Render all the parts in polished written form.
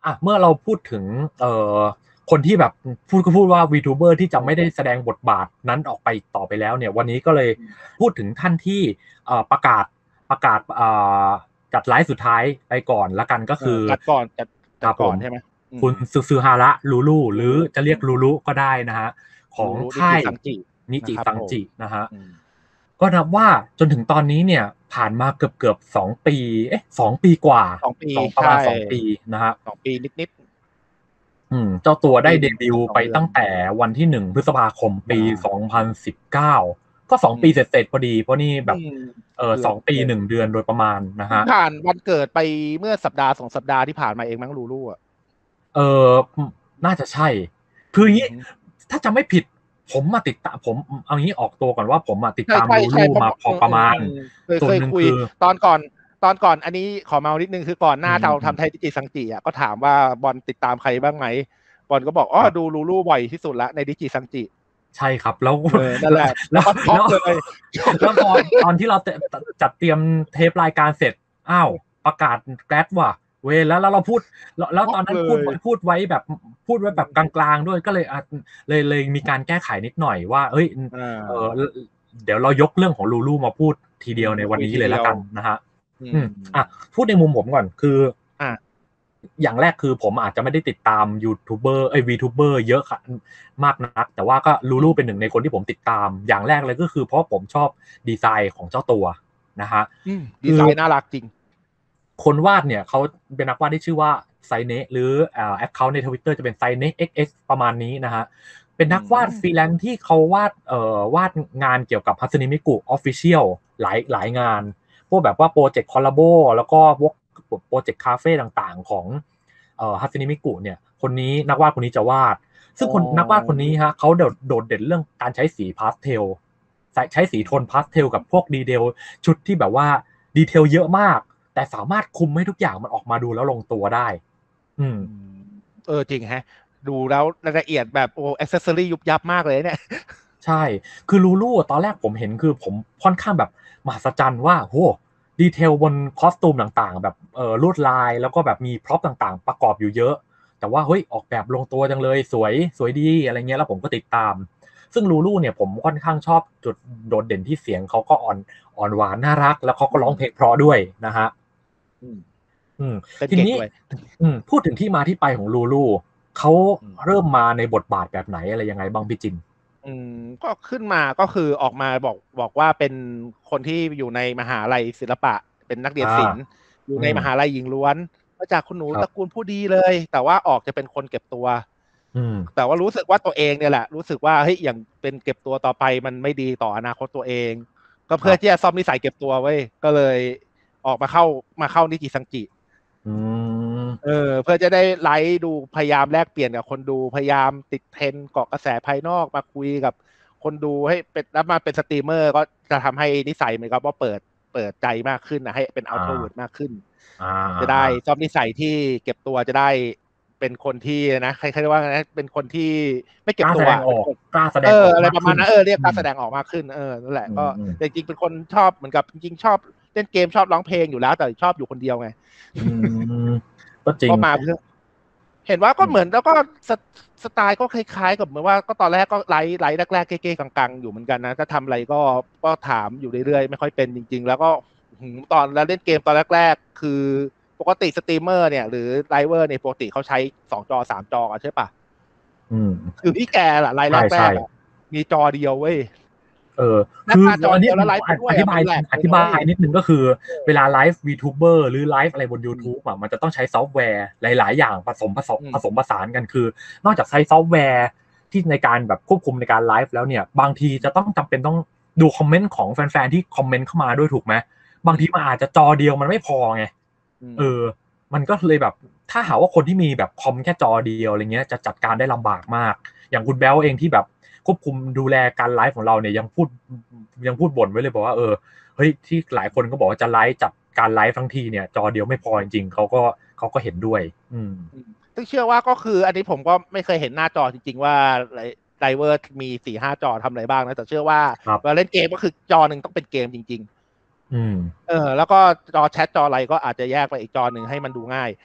เมื่อเราพูดถึงคนที่แบบพูดว่า VTuber ที่จะไม่ได้แสดงบทบาทนั้นออกไปต่อไปแล้วเนี่ยวันนี้ก็เลยพูดถึงท่านที่ประกาศจัดไลฟ์สุดท้ายไปก่อนละกันก็คือจัดก่อนใช่ไหมคุณซึฮาระลูลูหรือจะเรียกลูลูก็ได้นะฮะของค่ายนิจิซังจินะฮะก็นับว่าจนถึงตอนนี้เนี่ยผ่านมาเกือบ2 ปี2 ปีกว่าประมาณ2 ปีนะฮะ 2 ปีนิดเจ้าตัวได้เดบิวต์ไปตั้งแต่วันที่1 พฤษภาคมปี2019ก็2 ปีเสร็จพอดีเพราะนี่แบบ2 ปี1 เดือนโดยประมาณนะฮะผ่านวันเกิดไปเมื่อสัปดาห์2 สัปดาห์ที่ผ่านมาเองมั้งลูลูอ่ะน่าจะใช่คืออย่างนี้ถ้าจะไม่ผิดผมมาติดตามผมเอางี้ออกตัวก่อนว่าผมมาติดตามลูลูมาพอประมาณส่วนหนึ่งคือตอนก่อนอันนี้ขอเมานิดนึงคือก่อนหน้าเราทำไทดิจิซังจิอ่ะก็ถามว่าบอลติดตามใครบ้างไหมบอลก็บอกดูลูลูบ่อยที่สุดละในดิจิซังจิใช่ครับแล้วนั่นแหละแล้วพอตอนที่เราจัดเตรียมเทปรายการเสร็จประกาศแกรดว่ะแล้วเราพูดแล้วตอนนั้นพูดไว้แบบกลางๆด้วยก็เลยมีการแก้ไขนิดหน่อยว่าเดี๋ยวเรายกเรื่องของลูลูมาพูดทีเดียวในวันนี้เลยแล้วกันนะฮะพูดในมุมผมก่อนคืออย่างแรกคือผมอาจจะไม่ได้ติดตามยูทูบเบอร์VTuber เยอะค่ะมากนักแต่ว่าก็ลูลูเป็นหนึ่งในคนที่ผมติดตามอย่างแรกเลยก็คือเพราะผมชอบดีไซน์ของเจ้าตัวนะฮะดีไซน์น่ารักจริงคนวาดเนี่ยเขาเป็นนักวาดที่ชื่อว่าไซเนะหรือแอคเคาท์ใน Twitter จะเป็นไซเนะ XX ประมาณนี้นะฮะเป็นนักวาดฟรีแลนซ์ที่เขาวาดงานเกี่ยวกับฮัตสึนิมิกุออฟฟิเชียลหลายงานพวกแบบว่าโปรเจกต์คอลลาโบแล้วก็พวกโปรเจกต์คาเฟ่ต่างๆของฮัตสึนิมิกุเนี่ยคนนี้นักวาดคนนี้จะวาดซึ่งนักวาดคนนี้ฮะเขาโดดเด่นเรื่องการใช้สีพาสเทลใช้สีโทนพาสเทลกับพวกดีเทลชุดที่แบบว่าดีเทลเยอะมากแต่สามารถคุมให้ทุกอย่างมันออกมาดูแล้วลงตัวได้จริงฮะดูแล้วละเอียดแบบแอ็กเซสซอรี่ยุบยับมากเลยเนี่ยใช่คือลูลูตอนแรกผมเห็นคือผมค่อนข้างแบบมหัศจรรย์ว่าโหดีเทลบนคอสตูมต่างๆแบบลวดลายแล้วก็แบบมีพร็อพต่างๆประกอบอยู่เยอะแต่ว่าเฮ้ยออกแบบลงตัวจังเลยสวยดีอะไรเงี้ยแล้วผมก็ติดตามซึ่งลูลูเนี่ยผมค่อนข้างชอบจุดโดดเด่นที่เสียงเขาก็อ่อนหวานน่ารักแล้วเขาก็ร้องเพลงเพราะด้วยนะฮะทีนี้พูดถึงที่มาที่ไปของลูลูเขาเริ่มมาในบทบาทแบบไหนอะไรยังไงบ้างพี่จินก็ขึ้นมาก็คือออกมาบอกว่าเป็นคนที่อยู่ในมหาลัยศิลปะเป็นนักเรียนศิลป์อยู่ในมหาลัยหญิงล้วนมาจากคุณหนูตระกูลผู้ดีเลยแต่ว่าออกจะเป็นคนเก็บตัวแต่ว่ารู้สึกว่าตัวเองเนี่ยแหละรู้สึกว่าเฮ้ยอย่างเป็นเก็บตัวต่อไปมันไม่ดีต่ออนาคตตัวเองก็เพื่อที่จะซ่อมนิสัยเก็บตัวไว้ก็เลยออกมาเข้านิจิซังจิเพื่อจะได้ไลฟ์ดูพยายามแลกเปลี่ยนกับคนดูพยายามติดเทรนด์เกาะกระแสภายนอกมาคุยกับคนดูให้เป็นแล้วมาเป็นสตรีมเมอร์ก็จะทำให้นิสัยเหมือนกับว่าเปิดใจมากขึ้นนะให้เป็นอัลโทรเวิร์ดมากขึ้นจะได้ซ่อมนิสัยที่เก็บตัวจะได้เป็นคนที่นะใครๆว่านะเป็นคนที่ไม่เก็บตัวกล้าแสดงออกอะไรประมาณนั้นเรียกกล้าแสดงออกมากขึ้นนั่นแหละก็จริงๆเป็นคนชอบเหมือนกับจริงๆชอบเล่นเกมชอบร้องเพลงอยู่แล้วแต่ชอบอยู่คนเดียวไงก็จริงก็มาเพื่อเห็นว่าก็เหมือนแล้วก็สไตล์ก็คล้ายๆกับเหมือนว่าก็ตอนแรกก็ไลฟ์แรกๆเก้ๆกังๆอยู่เหมือนกันนะถ้าทำอะไรก็ถามอยู่เรื่อยๆไม่ค่อยเป็นจริงๆแล้วก็ตอนเล่นเกมตอนแรกๆคือปกติสตรีมเมอร์เนี่ยหรือไลเวอร์เนี่ยปกติเขาใช้2 จอ 3 จอใช่ปะคือพี่แกล่ะไลฟ์แรกๆมีจอเดียวเว้ยคืออันนี้อธิบายนิดนึงก็คือเวลาไลฟ์ VTuber หรือไลฟ์อะไรบน YouTube อ่ะมันจะต้องใช้ซอฟต์แวร์หลายๆอย่างผสมผสานกันคือนอกจากใช้ซอฟต์แวร์ที่ในการแบบควบคุมในการไลฟ์แล้วเนี่ยบางทีจะต้องจำเป็นต้องดูคอมเมนต์ของแฟนๆที่คอมเมนต์เข้ามาด้วยถูกไหมบางทีมันอาจจะจอเดียวมันไม่พอไงมันก็เลยแบบถ้าหาว่าคนที่มีแบบคอมแค่จอเดียวอะไรเงี้ยจะจัดการได้ลำบากมากอย่างคุณแบลเองที่แบบควบคุมดูแลการไลฟ์ของเราเนี่ยยังพูดบ่นไว้เลยบอกว่าเฮ้ยที่หลายคนก็บอกว่าจะไลฟ์จัดการไลฟ์ทั้งทีเนี่ยจอเดียวไม่พอจริงๆเขาก็เห็นด้วยซึ่งเชื่อว่าก็คืออันนี้ผมก็ไม่เคยเห็นหน้าจอจริงๆว่าไดเวอร์มี 4-5 จอทำอะไรบ้างนะแต่เชื่อว่าเวลาเล่นเกมก็คือจอหนึ่งต้องเป็นเกมจริงๆแล้วก็จอแชทจออะไรก็อาจจะแยกไปอีกจอหนึ่งให้มันดูง่าย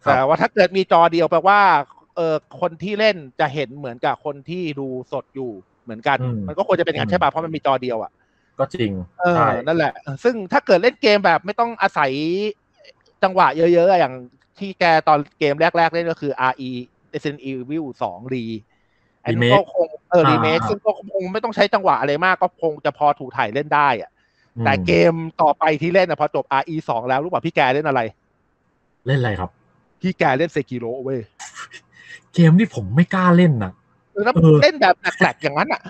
แต่ว่าถ้าเกิดมีจอเดียวแปลว่าคนที่เล่นจะเห็นเหมือนกับคนที่ดูสดอยู่เหมือนกันมันก็ควรจะเป็นอย่างนั้นใช่ป่ะเพราะมันมีจอเดียวอ่ะก็จริงใช่นั่นแหละซึ่งถ้าเกิดเล่นเกมแบบไม่ต้องอาศัยจังหวะเยอะๆอย่างที่แกตอนเกมแรกๆเล่นก็คือ RE Resident Evil 2 รีอันนี้ก็คงรีเมคซึ่งก็คงไม่ต้องใช้จังหวะอะไรมากก็คงจะพอถูถ่ายเล่นได้อ่ะแต่เกมต่อไปที่เล่นพอจบ RE 2 แล้วรู้ป่ะพี่แกเล่นอะไรเล่นอะไรครับพี่แกเล่นเซกิโร่เว้ยเกมที่ผมไม่กล้าเล่นนะแล้วเล่นแบบแหลกๆอย่างนั้นอ่ะ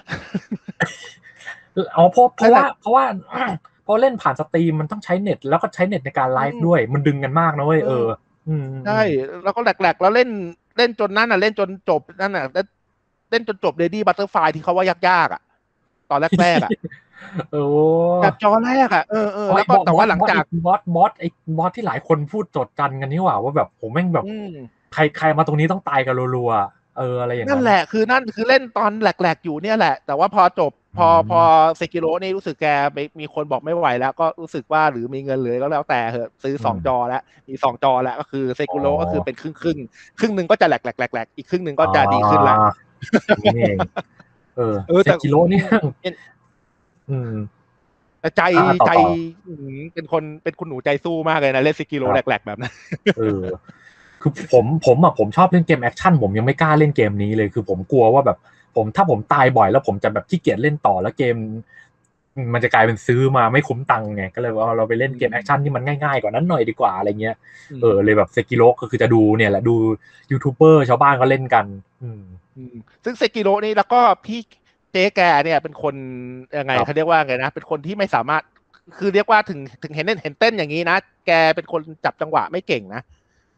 เพราะว่าเล่นผ่านสตรีมมันต้องใช้เน็ตแล้วก็ใช้เน็ตในการไลฟ์ด้วยมันดึงกันมากนะเว้ยใช่แล้วก็แหลกๆแล้วเล่นจนนั่นอ่ะเล่นจนจบนั่นอ่ะเล่นจนจบเรดี้บัตเตอร์ไฟที่เขาว่ายากๆอ่ะตอนแรกๆอ่ะแบบจอแรกอ่ะแล้วก็แต่ว่าหลังจากบอสที่หลายคนพูดจดกันนี่ว่าแบบผมแม่งแบบใครมาตรงนี้ต้องตายกันรัวๆอะไรอย่างนั้นนั่นแหละคือเล่นตอนแหลกๆอยู่เนี่ยแหละแต่ว่าพอจบพอเซกิโร่นี่รู้สึกแกมีคนบอกไม่ไหวแล้วก็รู้สึกว่าหรือมีเงินเหลือก็แล้วแต่เหอะซื้อ2 จอแล้วมี2 จอแล้วก็คือเซกิโร่ก็คือเป็นครึ่งนึงก็จะแหลกอีกครึ่งนึงก็จะดีขึ้นแล้วนี่เองเซกิโร่นี่ใจเป็นคุณหนูใจสู้มากเลยนะเล่นเซกิโร่แหลกๆแบบนั้นคือผมชอบเล่นเกมแอคชั่นผมยังไม่กล้าเล่นเกมนี้เลยคือผมกลัวว่าแบบถ้าผมตายบ่อยแล้วผมจะแบบขี้เกียจเล่นต่อแล้วเกมมันจะกลายเป็นซื้อมาไม่คุ้มตังค์ไงก็เลยว่าเราไปเล่นเกมแอคชั่นที่มันง่ายๆกว่านั้นหน่อยดีกว่าอะไรเงี้ยเลยแบบเซกิโร่ก็คือจะดูเนี่ยแหละดูยูทูบเบอร์ชาวบ้านก็เล่นกันซึ่งเซกิโร่นี่แล้วก็พี่เจ๊แกเนี่ยเป็นคนยังไงเขาเรียกว่าไงนะเป็นคนที่ไม่สามารถคือเรียกว่าถึงเห็นเต้นอย่างนี้นะแกเป็นคนจับจังหวะไม่เก่งนะ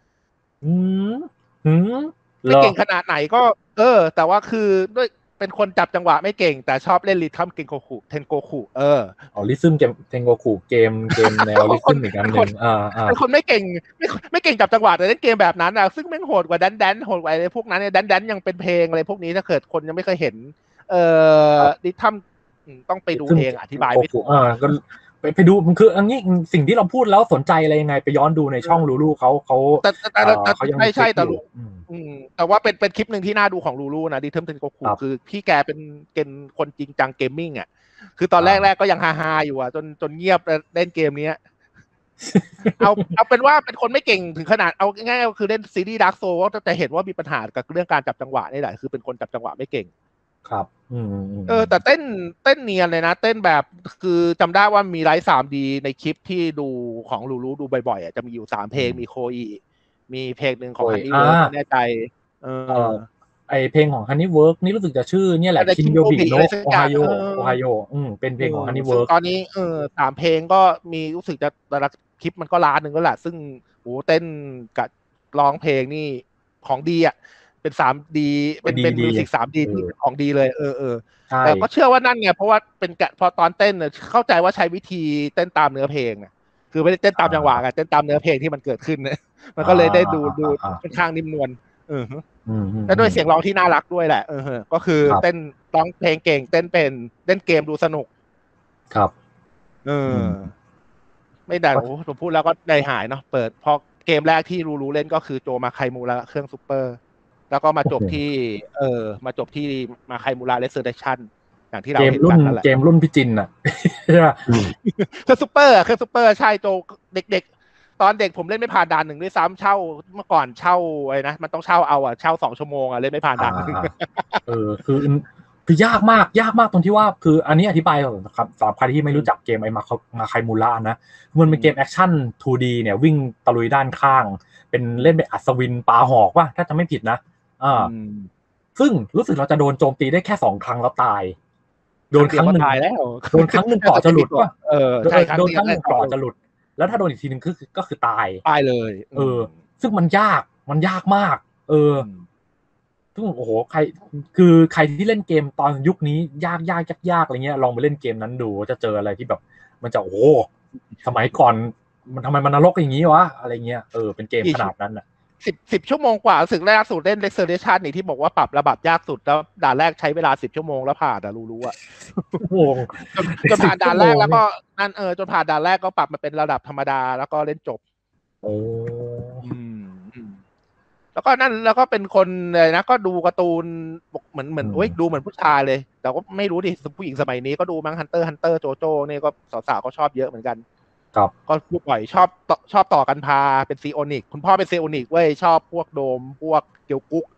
ไม่เก่งขนาดไหนก็แต่ว่าคือด้วยเป็นคนจับจังหวะไม่เก่งแต่ชอบเล่นริทึมเทนโกคุริทึมเกมเทนโกคุเกมแนวริทึมอีกอันนึงเป็นคนไม่เก่งไม่เก่งจับจังหวะแต่เล่นเกมแบบนั้นซึ่งแม่งโหดกว่าแดนโหดกว่าอะไรพวกนั้นเนี่ยแดนยังเป็นเพลงอะไรพวกนี้ถ้าเกิดคนยังไม่เคยเห็นริทึมต้องไปดูเองอธิบายไม่ถูกก็ไปดูมันคืออันนี้สิ่งที่เราพูดแล้วสนใจอะไรยังไงไปย้อนดูในช่องลูลูเขาไม่ใช่แต่ว่าเป็นคลิปหนึ่งที่น่าดูของลูลูนะดิเทิมเทนโกคุคือพี่แกเป็นคนจริงจังเกมมิ่งอ่ะคือตอนแรกก็ยังฮาอยู่อ่ะจนเงียบเล่นเกมนี้เอาเป็นว่าเป็นคนไม่เก่งถึงขนาดเอาง่ายๆก็คือเล่นซีรีส์ดาร์กโซลก็จะเห็นว่ามีปัญหากับเรื่องการจับจังหวะนี่แหละคือเป็นคนจับจังหวะไม่เก่งครับแต่เต้นเนียนเลยนะเต้นแบบคือจำได้ว่ามีไลฟ์ 3D ในคลิปที่ดูของลูลูดูบ่อยๆจะมีอยู่3 เพลงมีโคอีมีเพลงหนึ่งของฮันนี่เวิร์กไม่แน่ใจไอเพลงของฮันนี่เวิร์กนี่รู้สึกจะชื่อเนี่ยแหละคินโยบิโนโอไฮโอเป็นเพลงของฮันนี่เวิร์กตอนนี้3 เพลงก็มีรู้สึกจะแต่ละคลิปมันก็ล้านหนึ่งก็แหละซึ่งโหเต้นกับร้องเพลงนี่ของดีอ่ะเป็น 3D เป็นมิวสิก 3D ที่ของดีเลยแต่ก็เชื่อว่านั่นไงเพราะว่าเป็นพอตอนเต้นเนี่ยเข้าใจว่าใช้วิธีเต้นตามเนื้อเพลงนะคือไม่ได้เต้นตามจังหวะกันเต้นตามเนื้อเพลงที่มันเกิดขึ้นเนี่ยมันก็เลยได้ดูค่อนข้างนิ่มนวลและด้วยเสียงร้องที่น่ารักด้วยแหละก็คือเต้นร้องเพลงเก่งเต้นเป็นเล่นเกมดูสนุกครับไม่ได้ผมพูดแล้วก็ใจหายเนาะเปิดพอเกมแรกที่รู้เล่นก็คือโจมาไคมูระเครื่องซูเปอร์แล้วก็มาจบที่มาไคมูระเรสเซอร์เดชั่นอย่างที่เราเห็นกันนั่นแหละเกมรุ่นพี่จินอ่ะเครื่องซูเปอร์ใช่โจเด็กตอนเด็กผมเล่นไม่ผ่านด่าน1ด้วยซ้ำเช่าเมื่อก่อนเช่าอะไรนะมันต้องเช่าเอาเช่า2 ชั่วโมงเล่นไม่ผ่านด่านคือยากมากตรงที่ว่าคืออันนี้อธิบายครับสำหรับใครที่ไม่รู้จักเกมไอ้มาไคมูระนะมันเป็นเกมแอคชั่น 2D เนี่ยวิ่งตะลุยด้านข้างเป็นเล่นแบบอัศวินปาหอกว่าถ้าจะไม่ผิดนะซึ่งรู้สึกเราจะโดนโจมตีได้แค่2 ครั้งแล้วตายโดนครั้งนึงโดนครั้งนึงเกาะจะหลุดป่ะโดนครั้งนึงเกาะจะหลุดแล้วถ้าโดนอีกทีนึงก็คือตายเลยซึ่งมันยากมากซึ่งโอ้โหใครที่เล่นเกมตอนยุคนี้ยากอะไรเงี้ยลองไปเล่นเกมนั้นดูจะเจออะไรที่แบบมันจะโอ้โหสมัยก่อนมันทำไมมันนรกอย่างนี้วะอะไรเงี้ยเป็นเกมขนาดนั้นน่ะ 10 ชั่วโมงกว่าสึกแรกสุดเล่น Restoration นี่ที่บอกว่าปรับระดับยากสุดแล้วด่านแรกใช้เวลา10 ชั่วโมงแล้วผ่านรู้อ่ะจนผ่านด่านแรกแล้วก็นั่นจนผ่านด่านแรกก็ปรับมาเป็นระดับธรรมดาแล้วก็เล่นจบแล้วก็เป็นคนเลยนะก็ดูการ์ตูนเหมือนโอ้ยดูเหมือนผู้ชายเลยแต่ก็ไม่รู้ดิผู้หญิงสมัยนี้ก็ดูมั้งฮันเตอร์โจโจ้เนี่ยก็สาวๆก็ชอบเยอะเหมือนกันครับก็พูดบ่อยชอบต่อกันพาเป็นซีโอนิกคุณพ่อเป็นซีโอนิกเว้ยชอบพวกโดมพวกเกียวกุ๊ก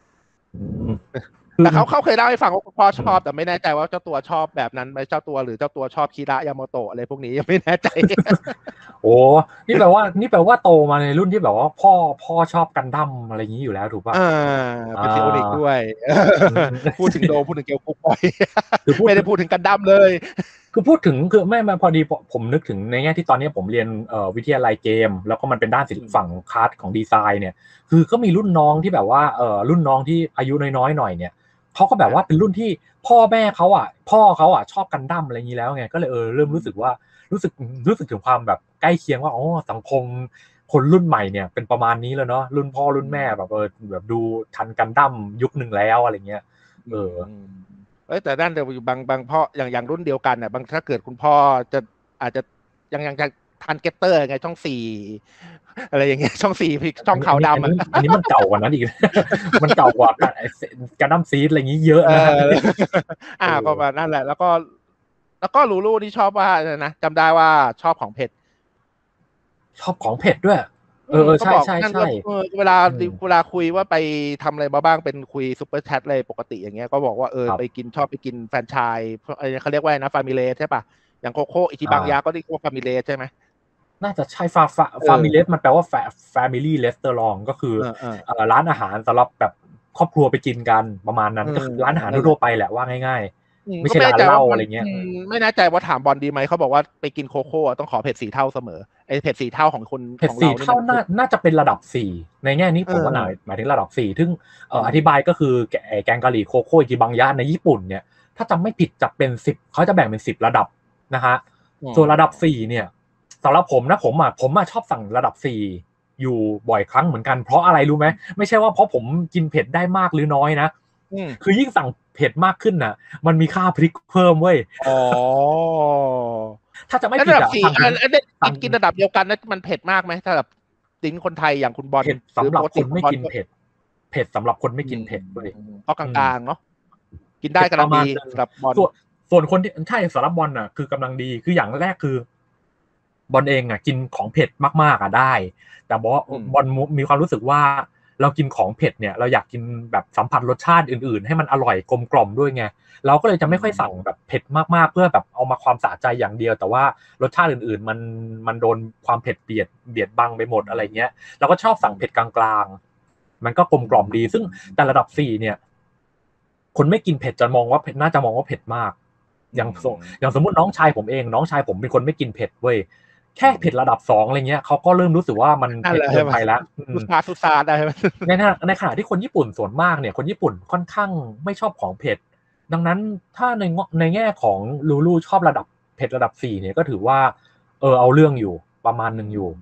แต่เขาเคยเล่าให้ฟังว่าคุณพ่อชอบแต่ไม่แน่ใจว่าเจ้าตัวชอบแบบนั้นไหมเจ้าตัวหรือเจ้าตัวชอบคิระยาโมโตะอะไรพวกนี้ยังไม่แน่ใจโอ้นี่แปลว่าโตมาในรุ่นที่แบบว่าพ่อชอบกันดั้มอะไรอย่างนี้อยู่แล้วถูกป่ะเป็นซีโอนิกด้วยพูดถึงโดพูดถึงเกียวกุ๊กบ่อยคือไม่ได้พูดถึงกันดั้มเลยคือพูดถึงคือไม่มาพอดีผมนึกถึงในแง่ที่ตอนนี้ผมเรียนวิทยาลัยเกมแล้วก็มันเป็นด้านศิลปะฝั่งคาร์ดของดีไซน์เนี่ยคือก็มีรุ่นน้องที่แบบว่ารุ่นน้องที่อายุน้อยๆหน่อยเนี่ยเขาก็แบบว่าเป็นรุ่นที่พ่อเขาชอบกันดั้มอะไรอย่างนี้แล้วไงก็เลยเริ่มรู้สึกถึงความแบบใกล้เคียงว่าอ๋อสังคมคนรุ่นใหม่เนี่ยเป็นประมาณนี้แล้วเนาะรุ่นพ่อรุ่นแม่แบบแบบดูทันกันดั้มยุคนึงแล้วอะไรเงี้ยแต่ด้านเดียวบางพ่ออย่างรุ่นเดียวกันน่ะบางถ้าเกิดคุณพ่อจะอาจจะยังจะทันเก็ตเตอร์ไงช่อง4อะไรอย่างเงี้ยช่อง4ช่องขาวดำอันนี้มันเก่ากว่านั้นอีก มันเก่ากว่าการดั้มซีดอะไรอย่างนี้เยอะนะประมาณนั่นแหละแล้วก็ลูลูที่ชอบว่านะจำได้ว่าชอบของเผ็ดชอบของเผ็ดด้วยใช่เวลาคุยว่าไปทำอะไรมาบ้างเป็นคุยซุปเปอร์แชทเลยปกติอย่างเงี้ยก็บอกว่าชอบไปกินแฟรนไชส์เขาเรียกว่านะฟามิเลสใช่ป่ะอย่างโคโค่อิจิบังยาก็เรียกว่าฟามิเลสใช่ไหมน่าจะใช่ฟามิเลสมันแปลว่าแฟมิลี่เรสเตอรองก็คือร้านอาหารสำหรับแบบครอบครัวไปกินกันประมาณนั้นก็คือร้านอาหารทั่วไปแหละว่าง่ายๆไม่ใช่ร้านเหล้าอะไรเงี้ยไม่แน่ใจว่าถามบอลดีไหมเขาบอกว่าไปกินโคโค่ต้องขอเผ็ด4 เท่าเสมอไอเผ็ด4 เท่าของคนเผ็ด4 เท่าน่าจะเป็นระดับ4ในแง่นี้ผมว่าหมายถึงระดับ4ซึ่งอธิบายก็คือแกงกะหรี่โคโค่อิจิบังยะในญี่ปุ่นเนี่ยถ้าจำไม่ผิดจะเป็น10เขาจะแบ่งเป็น10ระดับนะฮะส่วนระดับ4เนี่ยสำหรับผมนะผมชอบสั่งระดับ4อยู่บ่อยครั้งเหมือนกันเพราะอะไรรู้ไหมไม่ใช่ว่าเพราะผมกินเผ็ดได้มากหรือน้อยนะคือยิ่งสั่งเผ็ดมากขึ้นน่ะมันมีค่าพริกเพิ่มเว้ยถ้าจะไม่ผิดอ่ะกินระดับเดียวกันนะมันเผ็ดมากไหมถ้าแบบติ้นคนไทยอย่างคุณบอลเผ็ดสำหรับคนไม่กินเผ็ดสำหรับคนไม่กินเผ็ดเลยก็กลางๆเนาะกินได้กำลังดีสำหรับบอลส่วนคนที่ใช่สำหรับบอลน่ะคือกำลังดีคืออย่างแรกคือบอลเองอ่ะกินของเผ็ดมากๆอ่ะได้แต่บอลมีความรู้สึกว่าเรากินของเผ็ดเนี่ยเราอยากกินแบบสัมผัสรสชาติอื่นๆให้มันอร่อยกลมกล่อมด้วยไงเราก็เลยจะไม่ค่อยสั่งแบบเผ็ดมากๆเพื่อแบบเอามาความสะใจอย่างเดียวแต่ว่ารสชาติอื่นๆมันโดนความเผ็ดเบียดบังไปหมดอะไรเงี้ยเราก็ชอบสั่งเผ็ดกลางๆมันก็กลมกล่อมดีซึ่งแต่ระดับ4เนี่ยคนไม่กินเผ็ดน่าจะมองว่าเผ็ดมากอย่างสมมติน้องชายผมเป็นคนไม่กินเผ็ดเว้ยแค่เผ็ดระดับ2อะไรเงี้ยเขาก็เริ่มรู้สึกว่ามันเผ็ดเกินไปแล้วทุซาได้ไหมในขณะที่คนญี่ปุ่นส่วนมากเนี่ยคนญี่ปุ่นค่อนข้างไม่ชอบของเผ็ดดังนั้นถ้าในแง่ของลูลูชอบระดับเผ็ดระดับ4เนี่ยก็ถือว่าเอาเรื่องอยู่ประมาณนึงอยู่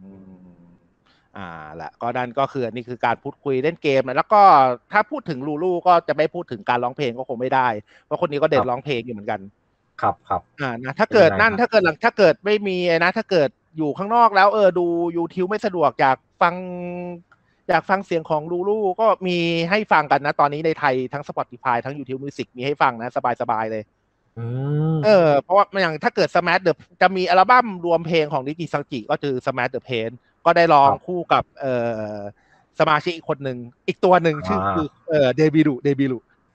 แหละก็นั่นก็คือนี่คือการพูดคุยเล่นเกมแล้วก็ถ้าพูดถึงลูลูก็จะไม่พูดถึงการร้องเพลงก็คงไม่ได้เพราะคนนี้ก็เด่นร้องเพลงอยู่เหมือนกันครับนะถ้าเกิดไม่มีนะถ้าเกิดอยู่ข้างนอกแล้วดู YouTube ไม่สะดวกอยากฟังเสียงของลูลูก็มีให้ฟังกันนะตอนนี้ในไทยทั้ง Spotify ทั้ง YouTube Music มีให้ฟังนะสบายๆเลยเพราะว่าอย่างถ้าเกิด Smash The จะมีอัลบั้มรวมเพลงของนิจิซังจิก็คือ Smash The Pain ก็ได้ร้องคู่กับสมาชิกอีกคนหนึ่งอีกตัวหนึ่งชื่อคือเดบิลู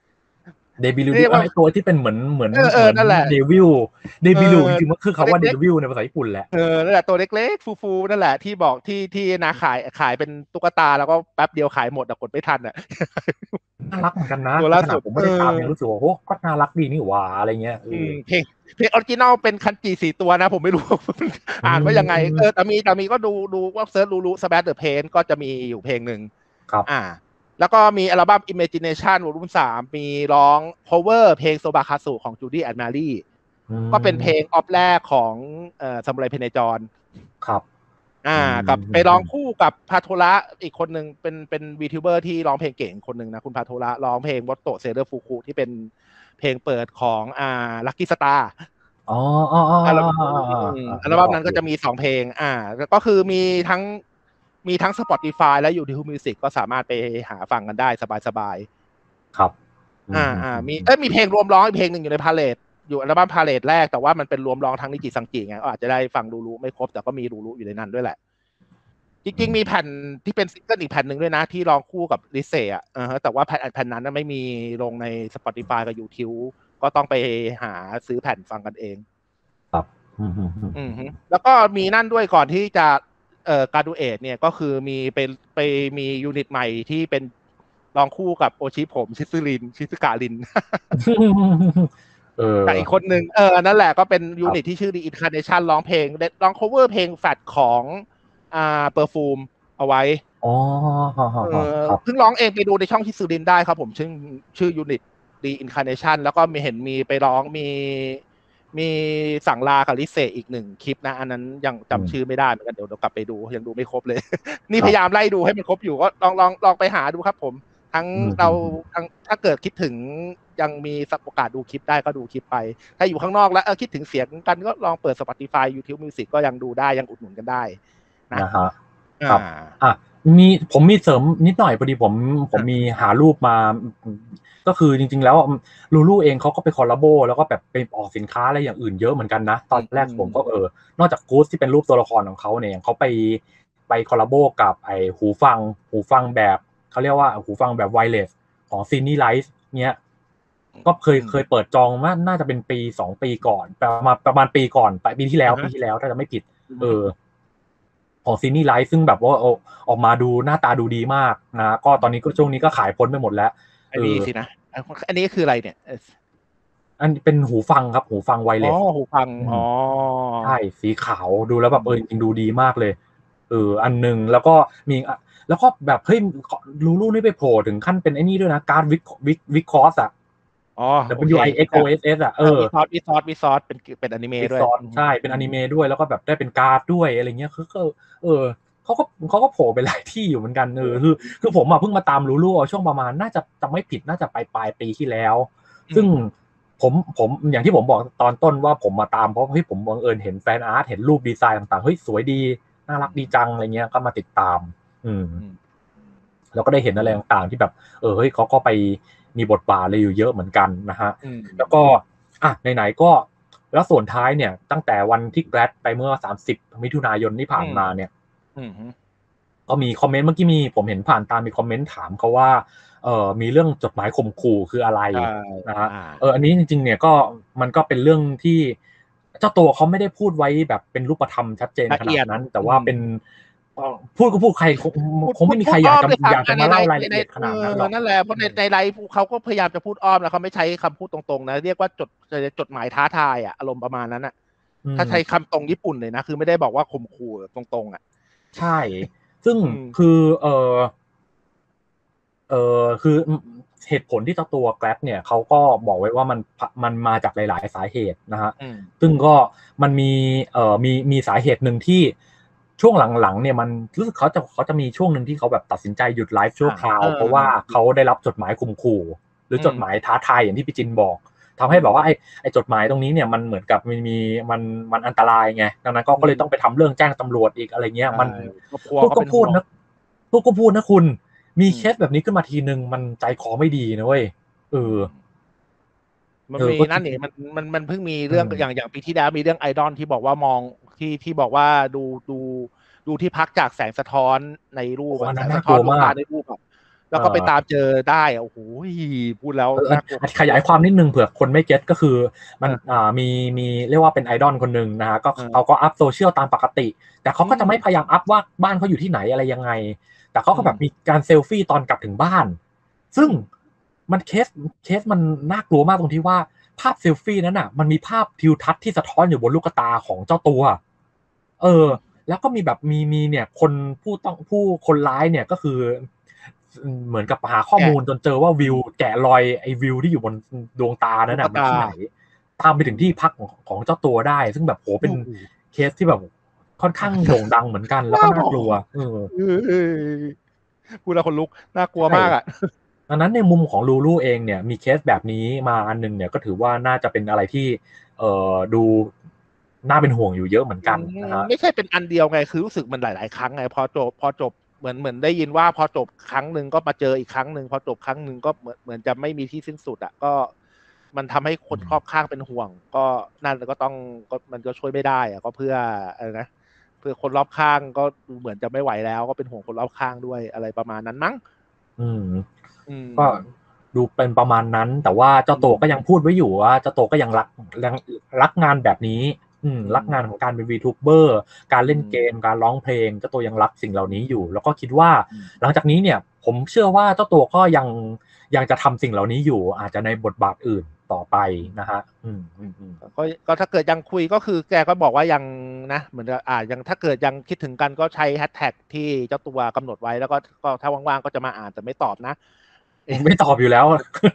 ตัวที่เป็นเหมือนนั่นแหละเดวิลจริงๆมันคือคำว่าเดวิลในภาษาญี่ปุ่นแหละนั่นแหละตัวเล็กๆฟูๆนั่นแหละที่บอกที่นะขายเป็นตุ๊กตาแล้วก็แป๊บเดียวขายหมดกดไม่ทันอ่ะน่ารักเหมือนกันนะตัวล่าสุดผมไม่ได้ตามยังรู้สึกว่าโอ้ก็น่ารักดีนี่หว่าอะไรเงี้ยเพลงออริจินอลเป็นคันจิ4 ตัวนะผมไม่รู้อ่านว่ายังไงแต่มีก็ดูว่าเซิร์ชลูสแปซเดอะเพนก็จะมีอยู่เพลงหนึ่งครับแล้วก็มีอัลบั้ม Imagination Volume 3มีร้อง cover เพลงโซบาคาสุของ Judy and Mary ก็เป็นเพลงออฟแรกของซามูไรเพเนจรครับกับไปร้องคู่กับพาโทระอีกคนหนึ่งเป็นวีทูเบอร์ที่ร้องเพลงเก่งคนหนึ่งนะคุณพาโทระร้องเพลงวอตโตเซเดอร์ฟูคุที่เป็นเพลงเปิดของลัคกี้สตาร์อัลบั้มนั้นก็จะมี2เพลงก็คือมีมีทั้ง Spotify และ YouTube Music ก็สามารถไปหาฟังกันได้สบายๆครับมีเพลงรวมร้องอีกเพลงหนึ่งอยู่ในพาเลทอยู่อัลบั้มพาเลทแรกแต่ว่ามันเป็นรวมร้องทั้งนิจิซังจิไงก็อาจจะได้ฟังรูไม่ครบแต่ก็มีรูอยู่ในนั้นด้วยแหละจริงๆมีแผ่นที่เป็นซิงเกิลอีกแผ่นหนึ่งด้วยนะที่ร้องคู่กับลิเซ่แต่ว่าแผ่นนั้นไม่มีลงใน Spotify กับ YouTube ก็ต้องไปหาซื้อแผ่นฟังกันเองครับแล้วก็มีนั่นด้วยก่อนที่จะการดูเอทเนี่ยก็คือมีไปมียูนิตใหม่ที่เป็นร้องคู่กับโอชิผมชิซึกะรินกับอีกคนหนึ่งนั่นแหละก็เป็นยูนิตที่ชื่อ The Incarnation ร้อง cover เพลงแฟดของPerfume เอาไว้เพิ่งร้องเองไปดูในช่องชิซึรินได้ครับผมชื่อยูนิต The Incarnation แล้วก็มีไปร้องมีสั่งลากับลิเซอีก1คลิปนะอันนั้นยังจำชื่อไม่ได้เหมือนกันเดี๋ยวกลับไปดูยังดูไม่ครบเลย นี่พยายามไล่ดูให้มันครบอยู่ก็ลองไปหาดูครับผมทั้งถ้าเกิดคิดถึงยังมีโอกาสดูคลิปได้ก็ดูคลิปไปถ้าอยู่ข้างนอกแล้วคิดถึงเสียงกันก็ลองเปิด Spotify YouTube Music ก็ยังดูได้ยังอุดหนุนกันได้นะฮะครับผมมีเสริมนิดหน่อยพอดีผมมีหารูปมาก็คือจริงๆแล้วลูลูเองเขาก็ไปคอลลาโบแล้วก็แบบไปออกสินค้าอะไรอย่างอื่นเยอะเหมือนกันนะตอนแรกผมก็นอกจากกู๊ดที่เป็นรูปตัวละครของเขาเนี่ยเขาไปคอลลาโบกับไอหูฟังแบบเขาเรียกว่าหูฟังแบบไวเลสของซีนี่ไลท์เนี้ยก็เคยเปิดจองมาน่าจะเป็นปี2ปีก่อนประมาณปีก่อนปีที่แล้วถ้าจะไม่ผิดของซีนี่ไลท์ซึ่งแบบว่าออกมาดูหน้าตาดูดีมากนะก็ตอนนี้ก็ช่วงนี้ก็ขายพ้นไปหมดแล้วอันนี้สินะอันนี้คืออะไรเนี่ยอันเป็นหูฟังครับหูฟังไวเลสหูฟังใช่สีขาวดูแล้วแบบจริงดูดีมากเลยอันนึงแล้วก็แบบเฮ้ยลูนี่ไปโผล่ถึงขั้นเป็นไอ้นี่ด้วยนะการ์ดวิคอสอ่ะWIXOSS อ่ะวิซอสเป็นอนิเมะด้วยใช่เป็นอนิเมะด้วยแล้วก็แบบได้เป็นการ์ดด้วยอะไรเงี้ยเขาก็โผล่ไปหลายที่อยู่เหมือนกันคือผมเพิ่งมาตามลูช่วงประมาณน่าจะจำไม่ผิดน่าจะปลายปีที่แล้วซึ่งผมอย่างที่ผมบอกตอนต้นว่าผมมาตามเพราะผมบังเอิญเห็นแฟนอาร์ตเห็นรูปดีไซน์ต่างๆเฮ้ยสวยดีน่ารักดีจังอะไรเงี้ยก็มาติดตามแล้วก็ได้เห็นอะไรต่างๆที่แบบเฮ้ยเขาก็ไปมีบทบาทอะไรอยู่เยอะเหมือนกันนะฮะแล้วก็ไหนๆก็แล้วส่วนท้ายเนี่ยตั้งแต่วันที่แกลดไปเมื่อ30มิถุนายนที่ผ่านมาเนี่ยก็มีคอมเมนต์เมื่อกี้ผมเห็นผ่านตามมีคอมเมนต์ถามเขาว่ามีเรื่องจดหมายข่มขู่คืออะไรนะฮะอันนี้จริงๆเนี่ยก็มันก็เป็นเรื่องที่เจ้าตัวเขาไม่ได้พูดไว้แบบเป็นรูปธรรมชัดเจนขนาดนั้นแต่ว่าเป็นพูดก็พูดใครคงไม่มีใครอยากจะมาเล่ารายละเอียดขนาดนั้นหรอกนั่นแหละเพราะในไลฟ์เขาก็พยายามจะพูดอ้อมแล้วเขาไม่ใช้คำพูดตรงๆนะเรียกว่าจดหมายท้าทายอารมณ์ประมาณนั้นอ่ะถ้าใช้คำตรงญี่ปุ่นเลยนะคือไม่ได้บอกว่าข่มขู่ตรงๆอ่ะใช่ซึ่งคือคือเหตุผลที่เจ้าตัว Grab เนี่ยเขาก็บอกไว้ว่ามันมาจากหลายๆสาเหตุนะฮะซึ่งก็มันมีสาเหตุหนึ่งที่ช่วงหลังๆเนี่ยมันรู้สึกเขาจะมีช่วงหนึ่งที่เขาแบบตัดสินใจหยุดไลฟ์ชั่วคราวเพราะว่าเขาได้รับจดหมายข่มขู่หรือจดหมายท้าทายอย่างที่พี่จินบอกทำให้แบบว่าไอ้จดหมายตรงนี้เนี่ยมันเหมือนกับมันอันตรายไงดังนั้นก็เลยต้องไปทำเรื่องแจ้งตำรวจอีกอะไรเงี้ยมันพูดนะคุณมีเคสแบบนี้ขึ้นมาทีนึงมันใจคอไม่ดีนะเว้ยมันมีนั่นนี่มันเพิ่งมีเรื่องอย่างปีที่แล้วมีเรื่องไอดอลที่บอกว่ามองที่บอกว่าดูที่พักจากแสงสะท้อนในรูปแสงสะท้อนดวงตาในรูปแล้วก็ไปตามเจอได้โอ้โหพูดแล้วขยายความนิดนึงเผื่อคนไม่เก็ตก็คือมันมีเรียกว่าเป็นไอดอลคนนึงนะฮะก็เขาก็อัพโซเชียลตามปกติแต่เขาก็จะไม่พยายามอัพว่าบ้านเขาอยู่ที่ไหนอะไรยังไงแต่เขาก็แบบมีการเซลฟี่ตอนกลับถึงบ้านซึ่งมันเคสมันน่ากลัวมากตรงที่ว่าภาพเซลฟี่นั้นน่ะมันมีภาพทิวทัศน์ที่สะท้อนอยู่บนลูกตาของเจ้าตัวแล้วก็มีแบบมีเนี่ยคนร้ายเนี่ยก็คือเหมือนกับหาข้อมูลจนเจอว่าวิวแกะรอยไอ้วิวที่อยู่บนดวงตานั้นน่ะมันที่ไหนตามไปถึงที่พักของเจ้าตัวได้ซึ่งแบบโหเป็นเคสที่แบบค่อนข้างโด่งดังเหมือนกันแล้วก็น่ากลัวพูดแล้วคนลุกน่ากลัวมากอ่ะดังนั้นในมุมของลูลูเองเนี่ยมีเคสแบบนี้มาอันนึงเนี่ยก็ถือว่าน่าจะเป็นอะไรที่ดูน่าเป็นห่วงอยู่เยอะเหมือนกันนะฮะไม่ใช่เป็นอันเดียวไงคือรู้สึกมันหลายๆครั้งไงพอจบเหมือนได้ยินว่าพอจบครั้งหนึ่งก็มาเจออีกครั้งหนึ่งพอจบครั้งหนึ่งก็เหมือนจะไม่มีที่สิ้นสุดอ่ะก็มันทำให้คนรอบข้างเป็นห่วงก็นั่นก็ต้องก็มันก็ช่วยไม่ได้อ่ะก็เพื่ออะไรนะเพื่อคนรอบข้างก็ดูเหมือนจะไม่ไหวแล้วก็เป็นห่วงคนรอบข้างด้วยอะไรประมาณนั้นมั้งก็ดูเป็นประมาณนั้นแต่ว่าเจ้าตัวก็ยังพูดไว้อยู่ว่าเจ้าตัวก็ยังรักงานแบบนี้รักงานของการเป็น VTuber การเล่นเกมการร้องเพลงเจ้าตัวยังรักสิ่งเหล่านี้อยู่แล้วก็คิดว่าหลังจากนี้เนี่ยผมเชื่อว่าเจ้าตัวก็ยังจะทำสิ่งเหล่านี้อยู่อาจจะในบทบาทอื่นต่อไปนะฮะก็ถ้าเกิดยังคุยก็คือแกก็บอกว่ายังนะเหมือนยังถ้าเกิดยังคิดถึงกันก็ใช้แฮชแท็กที่เจ้าตัวกำหนดไว้แล้วก็ถ้าว่างๆก็จะมาอ่านแต่ไม่ตอบนะไม่ตอบอยู่แล้ว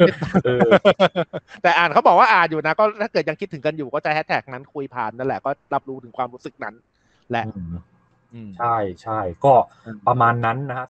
แต่อ่านเขาบอกว่าอ่านอยู่นะก็ถ้าเกิดยังคิดถึงกันอยู่ก็ใช้แฮชแท็กนั้นคุยผ่านนั่นแหละก็รับรู้ถึงความรู้สึกนั้นแหละใช่ก็ประมาณนั้นนะฮะ